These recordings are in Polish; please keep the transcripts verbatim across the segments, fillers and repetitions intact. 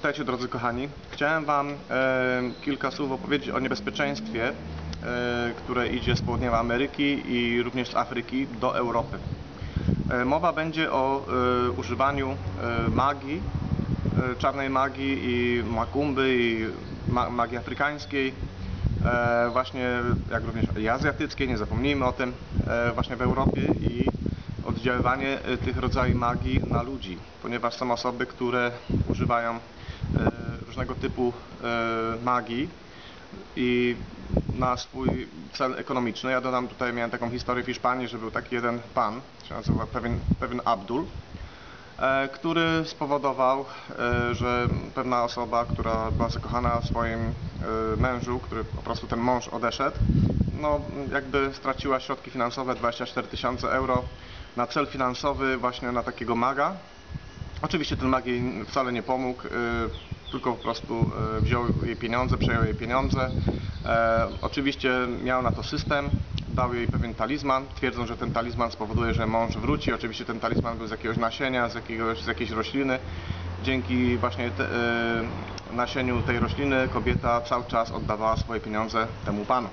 Witajcie drodzy kochani. Chciałem Wam e, kilka słów opowiedzieć o niebezpieczeństwie, e, które idzie z południowej Ameryki i również z Afryki do Europy. E, mowa będzie o e, używaniu e, magii, e, czarnej magii i makumby i ma magii afrykańskiej, e, właśnie jak również i azjatyckiej, nie zapomnijmy o tym, e, właśnie w Europie i oddziaływanie tych rodzajów magii na ludzi, ponieważ są osoby, które używają różnego typu magii i na swój cel ekonomiczny. Ja dodam tutaj, miałem taką historię w Hiszpanii, że był taki jeden pan, się nazywa pewien, pewien Abdul, który spowodował, że pewna osoba, która była zakochana w swoim mężu, który po prostu ten mąż odeszedł, no jakby straciła środki finansowe, dwadzieścia cztery tysiące euro na cel finansowy właśnie na takiego maga. Oczywiście ten mag jej wcale nie pomógł, tylko po prostu wziął jej pieniądze, przejął jej pieniądze. Oczywiście miał na to system, dał jej pewien talizman, twierdzą, że ten talizman spowoduje, że mąż wróci. Oczywiście ten talizman był z jakiegoś nasienia, z, jakiegoś, z jakiejś rośliny. Dzięki właśnie te, nasieniu tej rośliny kobieta cały czas oddawała swoje pieniądze temu panu.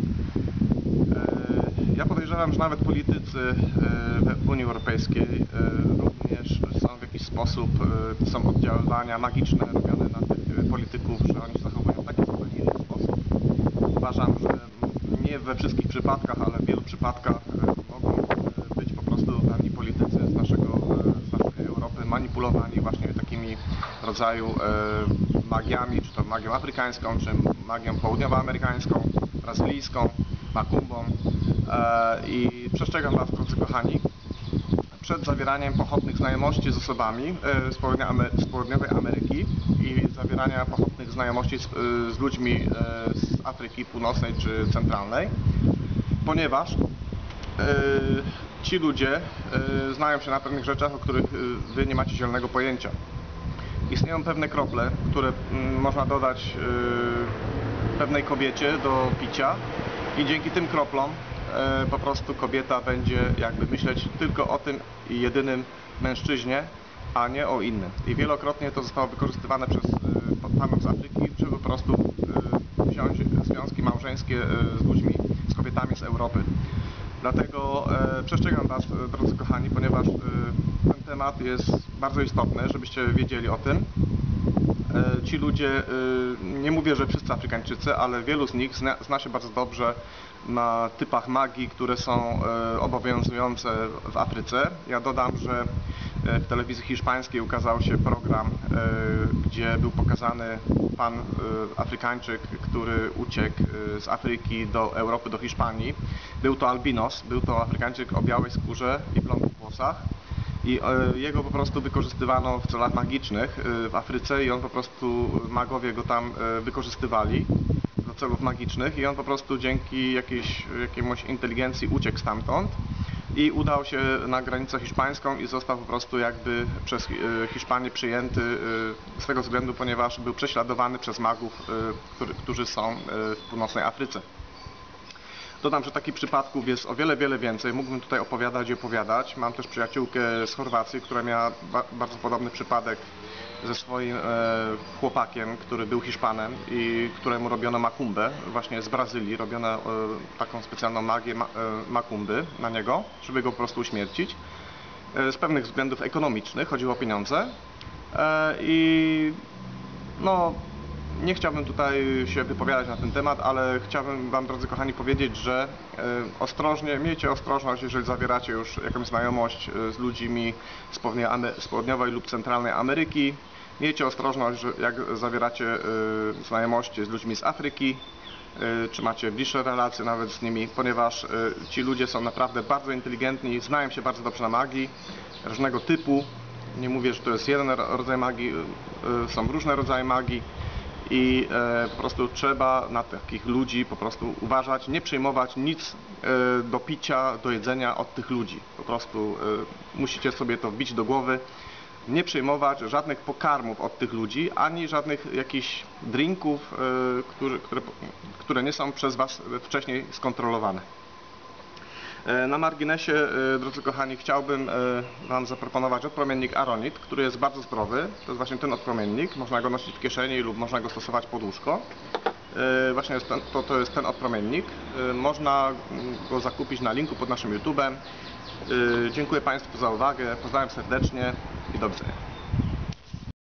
Ja podejrzewam, że nawet politycy w Unii Europejskiej również są w jakiś sposób, są oddziaływania magiczne robione na tych polityków, że oni zachowują w taki zupełnie inny sposób. Uważam, że nie we wszystkich przypadkach, ale w wielu przypadkach mogą być po prostu pewni politycy z, naszego, z naszej Europy manipulowani właśnie takimi rodzaju magiami, czy to magią afrykańską, czy magią południowoamerykańską, brazylijską, makumbą. I przestrzegam Was, drodzy kochani, przed zawieraniem pochopnych znajomości z osobami z południowej Ameryki i zawierania pochopnych znajomości z, z ludźmi z Afryki Północnej czy Centralnej, ponieważ ci ludzie znają się na pewnych rzeczach, o których Wy nie macie zielonego pojęcia. Istnieją pewne krople, które można dodać pewnej kobiecie do picia i dzięki tym kroplom po prostu kobieta będzie jakby myśleć tylko o tym i jedynym mężczyźnie, a nie o innym. I wielokrotnie to zostało wykorzystywane przez panów z Afryki, żeby po prostu wziąć związki małżeńskie z ludźmi, z kobietami z Europy. Dlatego przestrzegam Was, drodzy kochani, ponieważ ten temat jest bardzo istotny, żebyście wiedzieli o tym. Ci ludzie, nie mówię, że wszyscy Afrykańczycy, ale wielu z nich zna, zna się bardzo dobrze na typach magii, które są obowiązujące w Afryce. Ja dodam, że w telewizji hiszpańskiej ukazał się program, gdzie był pokazany pan Afrykańczyk, który uciekł z Afryki do Europy, do Hiszpanii. Był to albinos, był to Afrykańczyk o białej skórze i blondynych włosach. I jego po prostu wykorzystywano w celach magicznych w Afryce i on po prostu, magowie go tam wykorzystywali do celów magicznych i on po prostu dzięki jakiejś, jakiejś inteligencji uciekł stamtąd i udał się na granicę hiszpańską i został po prostu jakby przez Hiszpanię przyjęty z tego względu, ponieważ był prześladowany przez magów, którzy są w północnej Afryce. Dodam, że takich przypadków jest o wiele, wiele więcej. Mógłbym tutaj opowiadać i opowiadać. Mam też przyjaciółkę z Chorwacji, która miała ba bardzo podobny przypadek ze swoim e, chłopakiem, który był Hiszpanem i któremu robiono makumbę, właśnie z Brazylii. Robiono e, taką specjalną magię ma, e, makumby na niego, żeby go po prostu uśmiercić. E, z pewnych względów ekonomicznych, chodziło o pieniądze. E, I no... Nie chciałbym tutaj się wypowiadać na ten temat, ale chciałbym Wam, drodzy kochani, powiedzieć, że e, ostrożnie, miejcie ostrożność, jeżeli zawieracie już jakąś znajomość z ludźmi z południowej lub centralnej Ameryki. Miejcie ostrożność, że jak zawieracie e, znajomości z ludźmi z Afryki, e, czy macie bliższe relacje nawet z nimi, ponieważ e, ci ludzie są naprawdę bardzo inteligentni, znają się bardzo dobrze na magii różnego typu. Nie mówię, że to jest jeden rodzaj magii, e, są różne rodzaje magii. I e, po prostu trzeba na takich ludzi po prostu uważać, nie przyjmować nic e, do picia, do jedzenia od tych ludzi. Po prostu e, musicie sobie to wbić do głowy, nie przyjmować żadnych pokarmów od tych ludzi, ani żadnych jakichś drinków, e, które, które, które nie są przez Was wcześniej skontrolowane. E, Na marginesie, e, drodzy kochani, chciałbym e, Wam zaproponować odpromiennik Aronit, który jest bardzo zdrowy. To jest właśnie ten odpromiennik. Można go nosić w kieszeni lub można go stosować pod łóżko. E, Właśnie jest ten, to, to jest ten odpromiennik. E, Można go zakupić na linku pod naszym YouTube'em. E, Dziękuję Państwu za uwagę. Pozdrawiam serdecznie i do widzenia.